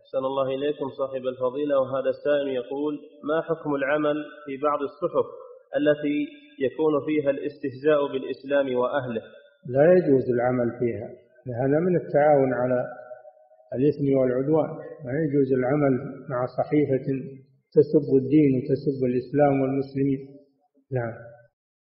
أحسن الله إليكم صاحب الفضيلة. وهذا السائل يقول: ما حكم العمل في بعض الصحف التي يكون فيها الاستهزاء بالإسلام وأهله؟ لا يجوز العمل فيها، هذا من التعاون على الإثم والعدوان. ما يجوز العمل مع صحيفة تسب الدين وتسب الإسلام والمسلمين. نعم.